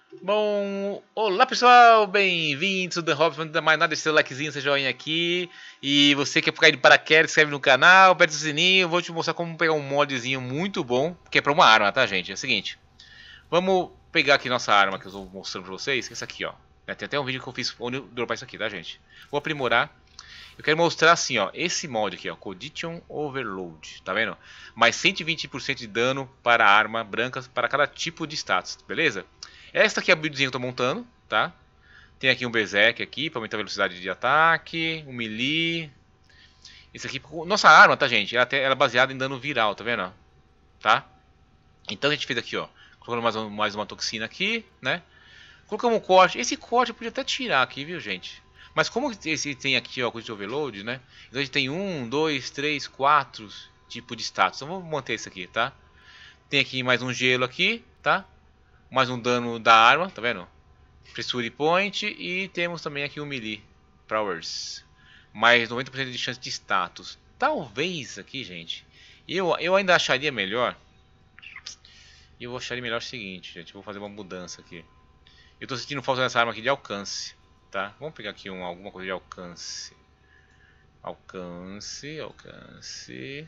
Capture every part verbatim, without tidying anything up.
Bom, olá pessoal, bem-vindos ao The Hobbit. Não dá mais nada, deixa seu likezinho, seu joinha aqui. E você que é cair de paraquedas, se inscreve no canal, aperta o sininho. Vou te mostrar como pegar um modzinho muito bom, que é pra uma arma, tá, gente? É o seguinte, vamos pegar aqui nossa arma que eu estou mostrando pra vocês, que é essa aqui, ó. Tem até um vídeo que eu fiz onde eu dropar isso aqui, tá, gente? Vou aprimorar. Eu quero mostrar assim, ó, esse mod aqui, ó, Condition Overload, tá vendo? Mais cento e vinte por cento de dano para arma branca para cada tipo de status, beleza? Esta aqui é a buildzinha que eu tô montando, tá? Tem aqui um Berserk aqui para aumentar a velocidade de ataque, um melee. Isso aqui, nossa arma, tá, gente? Ela, ela é baseada em dano viral, tá vendo? Tá? Então a gente fez aqui, ó, colocando mais, um, mais uma toxina aqui, né? Colocamos um corte. Esse corte eu podia até tirar aqui, viu, gente? Mas como esse tem aqui, ó, Condition Overload, né? Então a gente tem um, dois, três, quatro tipos de status. Então vamos manter isso aqui, tá? Tem aqui mais um gelo aqui, tá? Mais um dano da arma, tá vendo? Pressure Point e temos também aqui o Melee Powers. Mais noventa por cento de chance de status. Talvez aqui, gente, eu, eu ainda acharia melhor. Eu acharia melhor o seguinte, gente. Vou fazer uma mudança aqui. Eu tô sentindo falta dessa arma aqui de alcance, tá? Vamos pegar aqui um, alguma coisa de alcance. Alcance, alcance.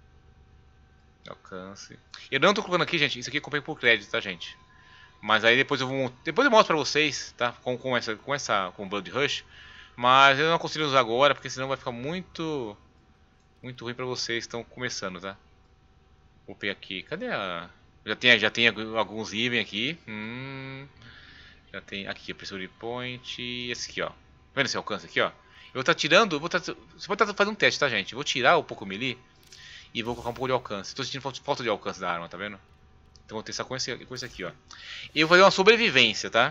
Alcance. Eu não tô colocando aqui, gente. Isso aqui eu comprei por crédito, tá, gente? Mas aí depois eu vou, depois eu mostro pra vocês, tá? Com, com essa, com essa, com Blood Rush. Mas eu não consigo usar agora, porque senão vai ficar muito, muito ruim pra vocês que estão começando, tá? Vou pegar aqui, cadê a... Já tem, já tem alguns itens aqui. Hum, já tem aqui, a Pressure Point, e esse aqui, ó. Tá vendo esse alcance aqui, ó? Eu vou estar tá tirando, eu vou tá, você pode estar tá fazendo um teste, tá, gente? Eu vou tirar um pouco o melee e vou colocar um pouco de alcance. Estou sentindo falta de alcance da arma, tá vendo? Então vou testar com esse, com esse aqui, ó. Eu vou fazer uma sobrevivência, tá?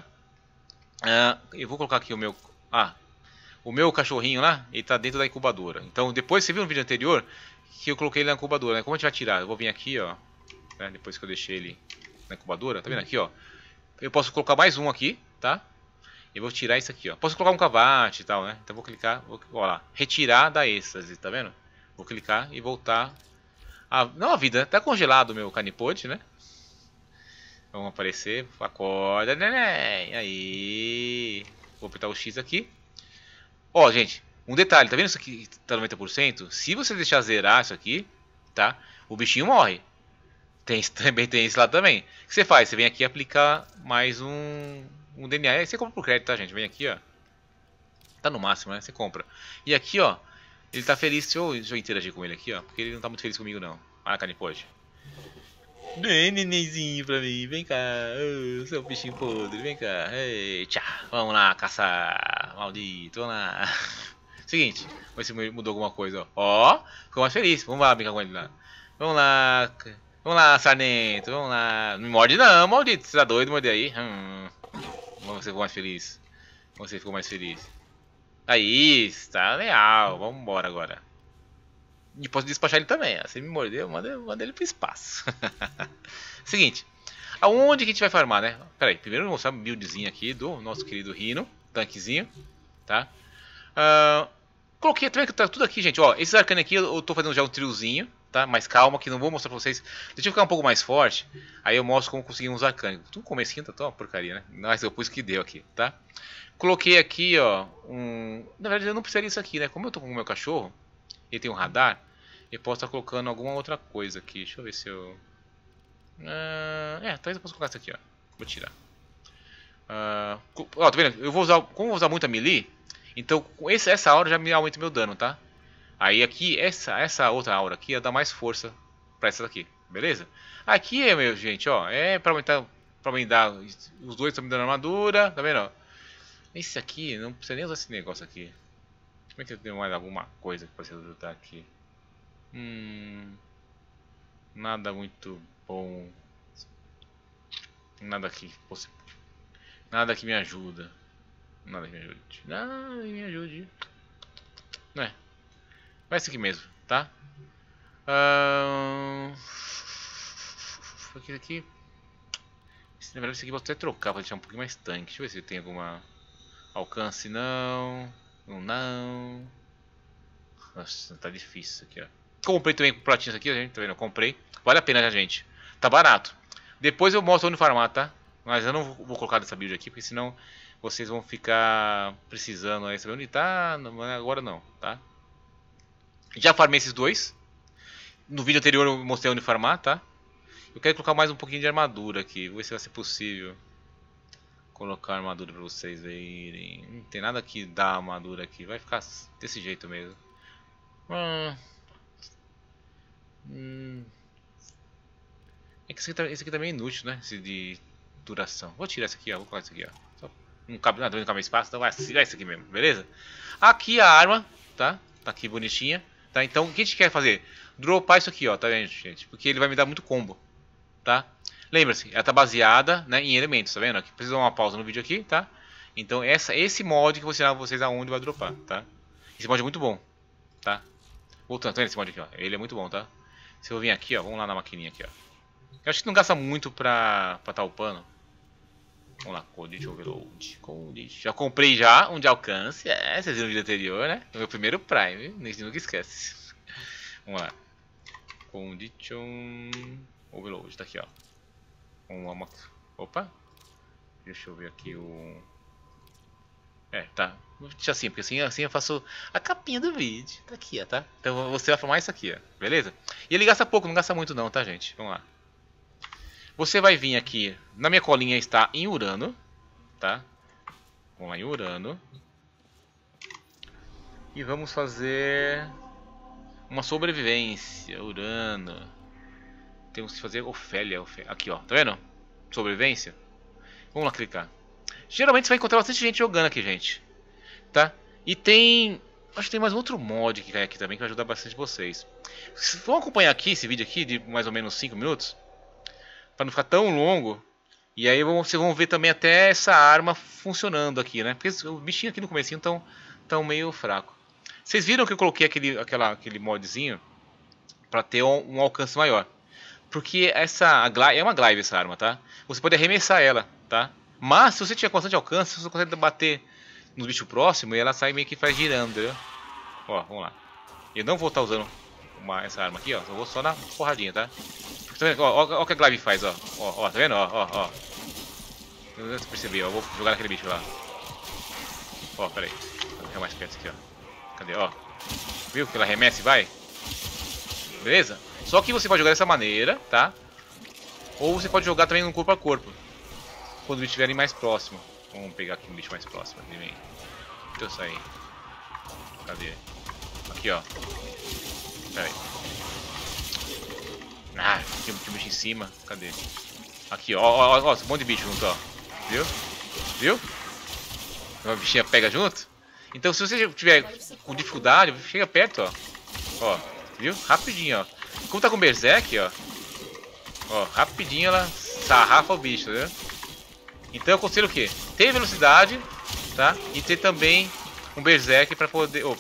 Uh, eu vou colocar aqui o meu... Ah, o meu cachorrinho lá, ele tá dentro da incubadora. Então depois, você viu no vídeo anterior que eu coloquei ele na incubadora, né? Como a gente vai tirar? Eu vou vir aqui, ó. Né? Depois que eu deixei ele na incubadora, tá vendo aqui, ó? Eu posso colocar mais um aqui, tá? Eu vou tirar isso aqui, ó. Posso colocar um cavate e tal, né? Então vou clicar, vou, ó lá. Retirar da êxtase, tá vendo? Vou clicar e voltar... A... Não a vida, né? Tá congelado o meu canipode, né? Vamos aparecer, acorda, neném, aí, vou apertar o X aqui. Ó, gente, um detalhe, tá vendo isso aqui, tá noventa por cento? Se você deixar zerar isso aqui, tá, o bichinho morre. Tem, também tem esse lado também. O que você faz? Você vem aqui aplicar mais um, um D N A, aí você compra por crédito, tá, gente? Vem aqui, ó, tá no máximo, né, você compra. E aqui, ó, ele tá feliz, deixa eu, deixa eu interagir com ele aqui, ó, porque ele não tá muito feliz comigo, não. Ah, canipode. Vem, nenenzinho pra mim, vem cá, oh, seu bichinho podre, vem cá, ei, tchá, vamos lá caçar, maldito, vamos lá. Seguinte, vamos ver se mudou alguma coisa, ó, ó, ficou mais feliz, vamos lá brincar com ele lá. Vamos lá, vamos lá, sarnento, vamos lá, não me morde não, maldito, você tá doido, morde aí, hum. Vamos ver se ficou mais feliz, vamos ver se ficou mais feliz. Aí, está legal, vamos embora agora. E posso despachar ele também. Se ele me mordeu, manda, manda ele pro espaço. Seguinte. Aonde que a gente vai farmar, né? Pera aí. Primeiro eu vou mostrar uma buildzinha aqui do nosso querido Rhino. Tanquezinho. Tá? Uh, coloquei também tá tudo aqui, gente. Ó, esses arcanos aqui eu tô fazendo já um triozinho. Tá? Mas calma que não vou mostrar pra vocês. Deixa eu ficar um pouco mais forte. Aí eu mostro como conseguir uns arcanos. Tudo comecinho tá uma porcaria, né? Mas eu pus o que deu aqui, tá? Coloquei aqui, ó. Um... Na verdade eu não precisaria disso aqui, né? Como eu tô com o meu cachorro. Ele tem um radar. Eu posso estar colocando alguma outra coisa aqui. Deixa eu ver se eu... Uh, é, talvez eu possa colocar isso aqui, ó. Vou tirar. Uh, ó, tá vendo? Eu vou usar... Como eu vou usar muito a melee, então esse, essa aura já me aumenta o meu dano, tá? Aí aqui, essa, essa outra aura aqui, ia dar mais força pra essa daqui. Beleza? Aqui, é, meu gente, ó. É pra aumentar... Pra aumentar... Os dois estão me dando armadura. Tá vendo, ó? Esse aqui, não precisa nem usar esse negócio aqui. Como é que eu tenho mais alguma coisa que pode ajudar aqui? Hum, nada muito bom. Nada aqui. Nada que me ajuda. Nada que me ajude. Nada que me ajude. Não é. Vai esse aqui mesmo, tá? Um... Aqui, aqui. Na verdade, esse aqui eu vou até trocar pra deixar um pouquinho mais tanque. Deixa eu ver se tem alguma alcance. Não. Não, não. Nossa, tá difícil isso aqui, ó. Comprei também pratinhos aqui, gente, tá vendo? Eu comprei. Vale a pena, já, gente. Tá barato. Depois eu mostro onde farmar, tá? Mas eu não vou, vou colocar dessa build aqui, porque senão vocês vão ficar precisando aí saber onde tá. Não, agora não, tá? Já farmei esses dois. No vídeo anterior eu mostrei onde farmar, tá? Eu quero colocar mais um pouquinho de armadura aqui. Vou ver se vai ser possível colocar armadura pra vocês verem. Não tem nada que dá armadura aqui. Vai ficar desse jeito mesmo. Hum. Hum. É que esse aqui, tá, esse aqui também é inútil, né? Esse de duração. Vou tirar esse aqui, ó. Vou colocar esse aqui, ó. Só não cabe nada, não cabe espaço. Então vai vai esse aqui mesmo, beleza? Aqui a arma, tá? Tá aqui bonitinha. Tá? Então o que a gente quer fazer? Dropar isso aqui, ó. Tá vendo, gente? Porque ele vai me dar muito combo. Tá? Lembra-se, ela tá baseada, né, em elementos, tá vendo? Aqui precisa dar uma pausa no vídeo aqui, tá? Então essa, esse mod que eu vou ensinar pra vocês aonde vai dropar, tá? Esse mod é muito bom, tá? Voltando, tá vendo esse mod aqui, ó? Ele é muito bom, tá? Se eu vir aqui, ó, vamos lá na maquininha aqui, ó. Eu acho que não gasta muito pra, pra tá upando. Vamos lá, Code Overload, Code. Já comprei já um de alcance, é, vocês viram no vídeo anterior, né? O meu primeiro Prime, nunca esquece. Vamos lá. Condition Overload, tá aqui, ó. Uma... Opa! Deixa eu ver aqui o... É, tá. Vou deixar assim, porque assim, assim eu faço a capinha do vídeo. Tá aqui, ó, tá? Então você vai formar isso aqui, ó. Beleza? E ele gasta pouco, não gasta muito não, tá, gente? Vamos lá. Você vai vir aqui... Na minha colinha está em Urano, tá? Vamos lá em Urano. E vamos fazer... Uma sobrevivência. Urano... Temos que fazer Ofélia, Ofélia. Aqui, ó. Tá vendo? Sobrevivência. Vamos lá clicar. Geralmente você vai encontrar bastante gente jogando aqui, gente. Tá? E tem... Acho que tem mais outro mod que cai aqui também que vai ajudar bastante vocês. Vão acompanhar aqui esse vídeo aqui de mais ou menos cinco minutos. Pra não ficar tão longo. E aí vocês vão ver também até essa arma funcionando aqui, né? Porque o bichinho aqui no comecinho tão, tão meio fraco. Vocês viram que eu coloquei aquele, aquela, aquele modzinho pra ter um, um alcance maior. Porque essa é uma glaive essa arma, tá? Você pode arremessar ela, tá? Mas se você tiver constante alcance, você consegue bater nos bichos próximos e ela sai meio que faz girando, entendeu? Ó, vamos lá. Eu não vou estar usando uma, essa arma aqui, ó. Eu vou só na porradinha, tá? Tá vendo? Ó, ó, ó o que a glaive faz, ó. Ó, ó, tá vendo? Ó, ó, ó. Não sei se percebeu, ó. Eu vou jogar naquele bicho lá. Ó, pera aí. Vou ficar mais perto aqui, ó. Cadê? Ó. Viu que ela arremessa e vai? Beleza? Só que você pode jogar dessa maneira, tá? Ou você pode jogar também no corpo a corpo. Quando eles estiverem mais próximo. Vamos pegar aqui um bicho mais próximo. Deixa eu sair. Cadê? Aqui, ó. Pera aí. Ah, tem um bicho em cima. Cadê? Aqui, ó. Ó, ó, ó. Um monte de bicho junto, ó. Viu? Viu? Uma bichinha pega junto. Então se você tiver com dificuldade, chega perto, ó. Ó. Viu? Rapidinho, ó. Como tá com Berserk, ó. Ó, rapidinho ela sarrafa o bicho, né? Então eu aconselho o quê? Ter velocidade, tá? E ter também um Berserk pra poder... Oh,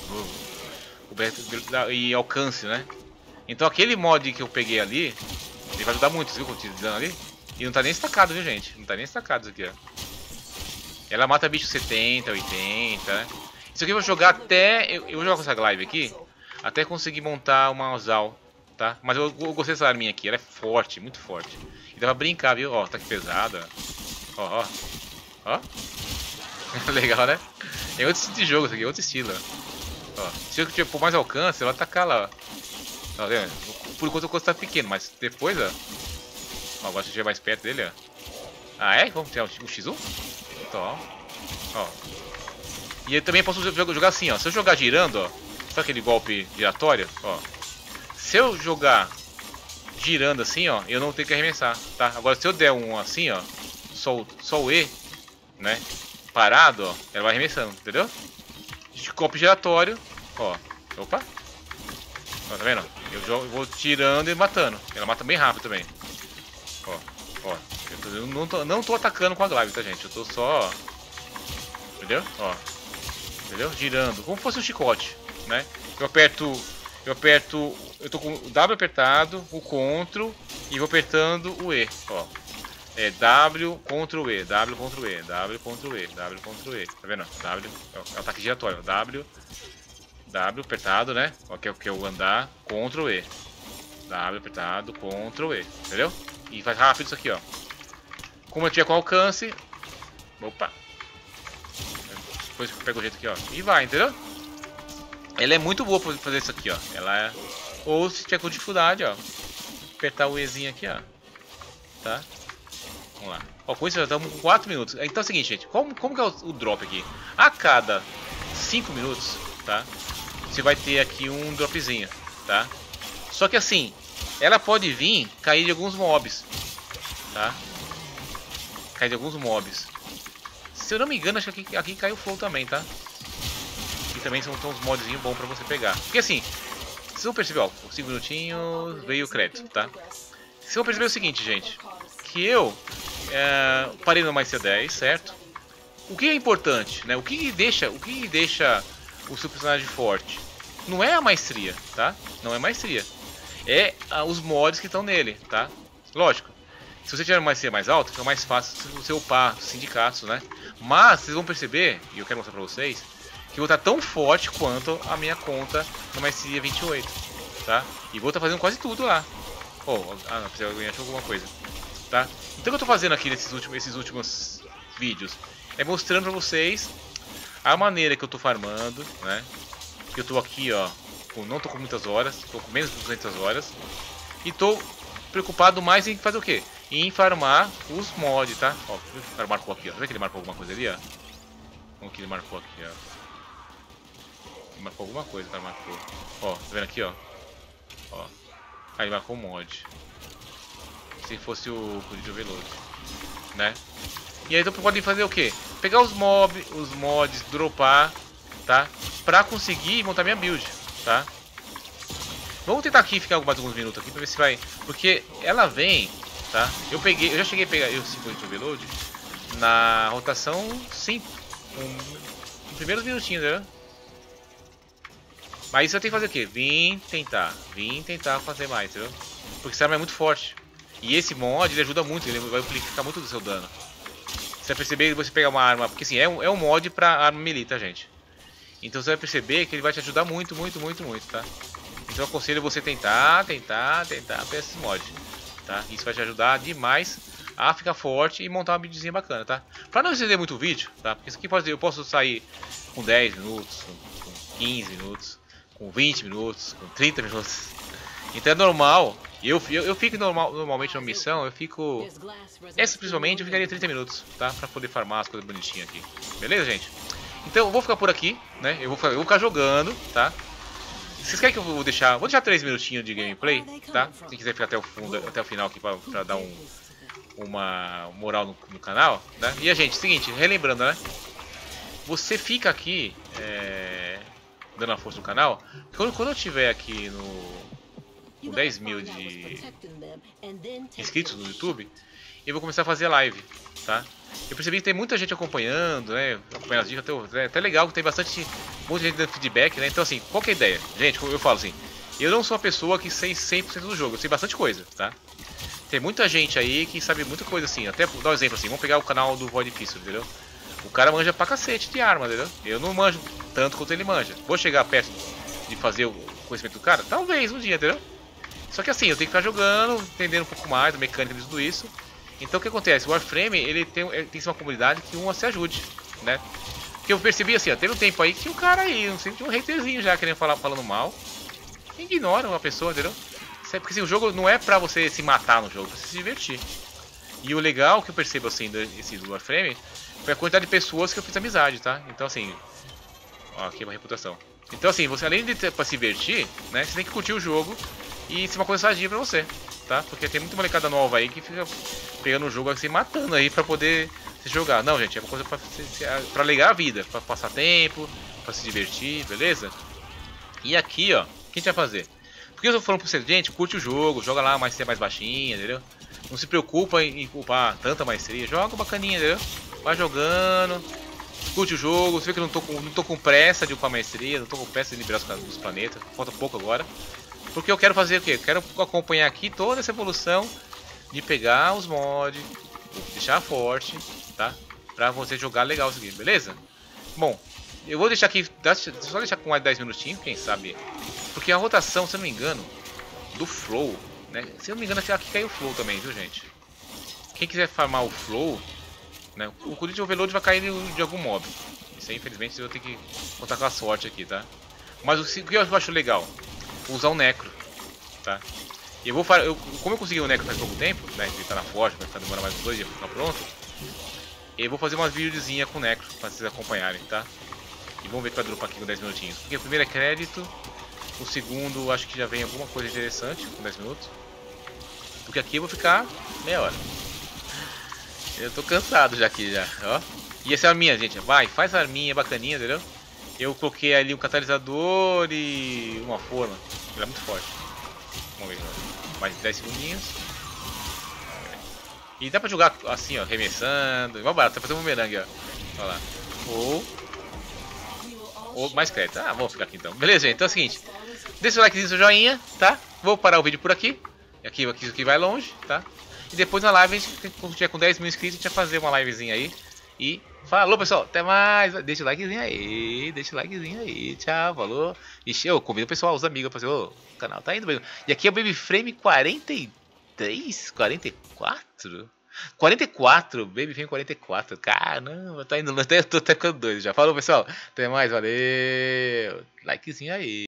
oh, o e alcance, né? Então aquele mod que eu peguei ali, ele vai ajudar muito, viu? Como eu dizendo ali. E não tá nem estacado, viu, gente? Não tá nem estacado isso aqui, ó. Ela mata bicho setenta, oitenta, né? Isso aqui eu vou jogar até... Eu, eu vou jogar com essa glaive aqui, até conseguir montar uma Ozal, tá? Mas eu, eu gostei dessa arminha aqui, ela é forte, muito forte. E dá pra brincar, viu? Ó, tá aqui pesada. Ó, ó. Ó. Legal, né? É outro estilo de jogo isso aqui, é outro estilo. Ó. Se eu tiver por mais alcance, eu vou atacar lá, ó. Tá vendo? Por enquanto o custo tá pequeno, mas depois, ó. Ó, agora se eu estiver mais perto dele, ó. Ah, é? Vamos tirar o X um? Então, ó. E eu também posso jogar assim, ó. Se eu jogar girando, ó. Sabe aquele golpe giratório? Ó. Se eu jogar girando assim, ó, eu não tenho que arremessar, tá? Agora se eu der um assim, ó, só, só o E, né? Parado, ó, ela vai arremessando, entendeu? Golpe giratório, ó. Opa! Ó, tá vendo? Eu, jogo, eu vou tirando e matando. Ela mata bem rápido também. Ó, ó. Eu, tô, eu não, tô, não tô atacando com a glaive, tá, gente? Eu tô só... Entendeu? Ó. Entendeu? Girando. Como se fosse um chicote, né? Eu aperto... Eu aperto... Eu tô com o W apertado, o CTRL e vou apertando o E, ó. É W, CTRL E, W, CTRL E, W, CTRL E, W, CTRL E. Tá vendo? W, é o ataque giratório. W, W apertado, né? Ó, que é o que eu andar, CTRL E. W apertado, CTRL E, entendeu? E faz rápido isso aqui, ó. Como eu tiver com alcance... Opa! Depois eu pego o jeito aqui, ó. E vai, entendeu? Ela é muito boa pra fazer isso aqui, ó. Ela é... Ou se tiver com dificuldade, ó. Apertar o Ezinho aqui, ó. Tá? Vamos lá. Ó, com isso já estamos com quatro minutos. Então é o seguinte, gente. Como, como que é o, o drop aqui? A cada cinco minutos, tá? Você vai ter aqui um dropzinho, tá? Só que assim, ela pode vir cair de alguns mobs, tá? Cair de alguns mobs. Se eu não me engano, acho que aqui, aqui caiu o flow também, tá? E também são, são uns modzinhos bons pra você pegar. Porque assim, vocês vão perceber, ó, por cinco minutinhos veio o crédito, tá? Vocês vão perceber o seguinte, gente. Que eu é, parei no mais C dez, certo? O que é importante, né? O que deixa, o que deixa o seu personagem forte? Não é a maestria, tá? Não é maestria. É a, os mods que estão nele, tá? Lógico. Se você tiver uma maestria mais alta, fica mais fácil você upar sindicatos, né? Mas vocês vão perceber, e eu quero mostrar pra vocês, que eu vou estar tão forte quanto a minha conta na maestria vinte e oito, tá? E vou estar fazendo quase tudo lá. Oh, ah, não, precisa ganhar alguma coisa, tá? Então o que eu estou fazendo aqui nesses últimos, esses últimos vídeos é mostrando pra vocês a maneira que eu estou farmando, né? Que eu estou aqui, ó, com, não estou com muitas horas, estou com menos de duzentas horas. E estou preocupado mais em fazer o quê? Em farmar os mods, tá? Ó, o cara marcou aqui, ó. Vê que ele marcou alguma coisa ali, ó? Como que ele marcou aqui, ó? Ele marcou alguma coisa, o cara marcou. Ó, tá vendo aqui, ó? Ó. Aí ele marcou um mod. Se fosse o de overload, né? E aí então podem fazer o quê? Pegar os mob, os mods, dropar, tá? Pra conseguir montar minha build, tá? Vamos tentar aqui ficar mais alguns minutos aqui pra ver se vai. Porque ela vem, tá? Eu peguei, eu já cheguei a pegar eu cinco de overload na rotação cinco. Um, nos primeiros minutinhos, né? Mas isso eu tenho que fazer o quê? Vim tentar, vim tentar fazer mais, entendeu? Porque essa arma é muito forte. E esse mod ele ajuda muito, ele vai amplificar muito do seu dano. Você vai perceber que você pegar uma arma, porque assim, é um, é um mod pra arma melee, tá, gente? Então você vai perceber que ele vai te ajudar muito, muito, muito, muito, tá? Então eu aconselho você tentar, tentar, tentar pegar esse mod, tá? Isso vai te ajudar demais a ficar forte e montar uma buildzinha bacana, tá? Pra não estender muito o vídeo, tá? Porque isso aqui pode, eu posso sair com dez minutos, com, com quinze minutos, com vinte minutos, com trinta minutos. Então é normal, eu, eu, eu fico normal, normalmente numa missão, eu fico... Essa principalmente eu ficaria trinta minutos, tá? Pra poder farmar as coisas bonitinhas aqui. Beleza, gente? Então eu vou ficar por aqui, né? Eu vou ficar, eu vou ficar jogando, tá? Vocês querem que eu vou deixar... Vou deixar três minutinhos de gameplay, tá? Se quiser ficar até o fundo, até o final aqui pra, pra dar um... uma moral no, no canal, né? E a gente, seguinte, relembrando, né? Você fica aqui é, dando a força no canal. Quando, quando eu tiver aqui no com dez mil de inscritos no YouTube, eu vou começar a fazer live, tá? Eu percebi que tem muita gente acompanhando, né? Acompanhando as dicas, até, é até legal que tem bastante muita gente dando feedback, né? Então assim, qual que é a ideia? Gente, como eu falo assim, eu não sou uma pessoa que sei cem por cento do jogo, eu sei bastante coisa, tá? Tem muita gente aí que sabe muita coisa assim. Até dar um exemplo assim, vamos pegar o canal do Void Pistol, entendeu? O cara manja pra cacete de arma, entendeu? Eu não manjo tanto quanto ele manja. Vou chegar perto de fazer o conhecimento do cara? Talvez um dia, entendeu? Só que assim, eu tenho que ficar jogando, entendendo um pouco mais da mecânica de tudo isso. Então o que acontece? O Warframe, ele tem, ele tem que ser uma comunidade que uma se ajude, né? Porque eu percebi assim, ó, teve um tempo aí que tinha um cara aí, não sei, tinha um haterzinho já querendo falar, falando mal. Ignora uma pessoa, entendeu? Porque assim, o jogo não é pra você se matar no jogo, é pra você se divertir. E o legal que eu percebo assim desse do Warframe foi a quantidade de pessoas que eu fiz amizade, tá? Então assim, ó, aqui é uma reputação. Então assim, você além de ter pra se divertir, né, você tem que curtir o jogo e ser uma coisa sadia pra você, tá? Porque tem muita molecada nova aí que fica pegando o jogo assim, matando aí pra poder se jogar. Não, gente, é uma coisa pra, pra ligar a vida, pra passar tempo, pra se divertir, beleza? E aqui, ó, o que a gente vai fazer? Porque eu tô falando pra você, gente, curte o jogo, joga lá uma maestria mais baixinha, entendeu? Não se preocupa em culpar tanta maestria, joga bacaninha, entendeu? Vai jogando, curte o jogo, você vê que eu não tô com, não tô com pressa de upar maestria, não tô com pressa de liberar os, os planetas, falta pouco agora. Porque eu quero fazer o quê? Eu quero acompanhar aqui toda essa evolução de pegar os mods, deixar forte, tá? Pra você jogar legal isso aqui, beleza? Bom, eu vou deixar aqui, só deixar com mais dez minutinhos, quem sabe. Porque a rotação, se eu não me engano, do flow, né? Se eu não me engano, aqui caiu o flow também, viu, gente? Quem quiser farmar o flow, né? O Cudit Overload vai cair de algum mob. Isso aí, infelizmente, eu vou ter que contar com a sorte aqui, tá? Mas o que eu acho legal? Usar o Necro, tá? E eu vou fazer, eu, como eu consegui o Necro faz pouco tempo, né? Ele tá na forja, vai ficar demorando mais uns dois dias pra ficar pronto. Eu vou fazer umas videozinhas com o Necro pra vocês acompanharem, tá? E vamos ver que vai dropar aqui com dez minutinhos. Porque o primeiro é crédito, o segundo acho que já vem alguma coisa interessante com dez minutos. Porque aqui eu vou ficar meia hora. Eu tô cansado já aqui já, ó. E essa é a arminha, gente. Vai, faz a arminha bacaninha, entendeu? Eu coloquei ali um catalisador e uma forma. Ele é muito forte. Vamos ver. Mais dez segundinhos. E dá pra jogar assim, ó, arremessando. Igual barato, tá fazendo um bumerangue, ó. Olha lá. Ou... Ou mais crédito. Ah, vamos ficar aqui então. Beleza, gente. Então é o seguinte. Deixa o likezinho, seu joinha, tá? Vou parar o vídeo por aqui. Aqui, aqui, aqui vai longe, tá? E depois na live, a gente, quando tiver com dez mil inscritos, a gente vai fazer uma livezinha aí. E falou, pessoal. Até mais. Deixa o likezinho aí. Deixa o likezinho aí. Tchau, falou. Ixi, eu convido o pessoal, os amigos, pra fazer. Ô, o canal tá indo mesmo. E aqui é o Baby Frame quarenta e três? quarenta e quatro? quarenta e quatro, Baby Frame quarenta e quatro. Caramba, tá indo. Até, tô até ficando doido já. Falou, pessoal. Até mais, valeu. Likezinho aí.